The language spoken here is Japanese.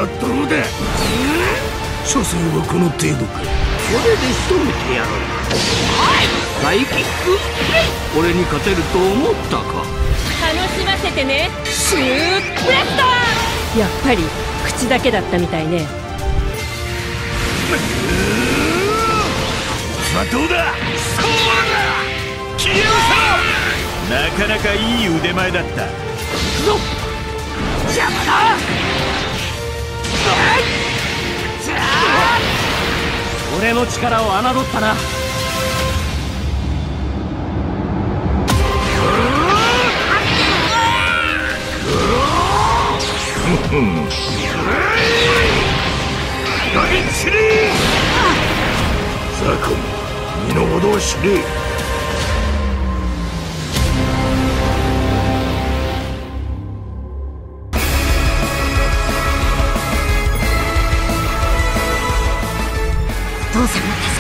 はどうだ。所詮はこの程度か。これで仕留めてやろう。サイキック俺に勝てると思ったか。 楽しませてね。シュープレスト。やっぱり口だけだったみたいね。 さあどうだ。そうだ。消えうさ。 なかなかいい腕前だった。 行くぞ。邪魔だ。 俺の力を侮ったな。 何しれ。ザコン身の程は知れ。 父さんが